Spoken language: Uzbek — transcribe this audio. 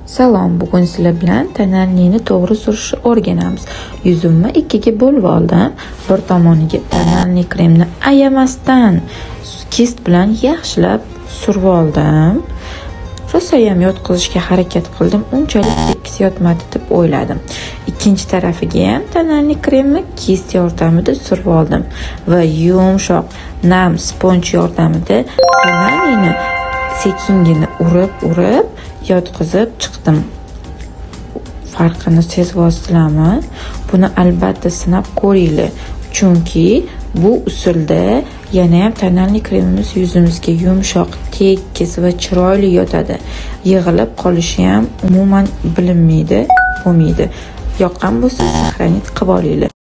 Salom, bugun sizlar bilan tonalniyni to'g'ri surishni o'rganamiz. Yuzimni ikkiga bo'lib oldim. Bir tomoniga tonalniy kremni ayamasdan kist bilan yaxshilab surib oldim. Rosayam yotqizishga harakat qildim. Unchalik tekis yotmadi deb o'yladim. Ikkinchi tarafiga ham tonalniy kremni kist yordamida surib oldim va yumshoq nam sponj yordamida tonalniyni sekingina urib yotqizib chiqdim. Farqini sezyapsizlarmi? Buni albatta sinab ko'ringlar, chunki bu usulda yana ham tonalniy kremimiz yuzimizga yumshoq, tekis va chiroyli yotadi. Yig'ilib qolishi ham umuman bilinmaydi, bo'lmaydi. Yoqqan bo'lsa, saqlanib qilib olinglar.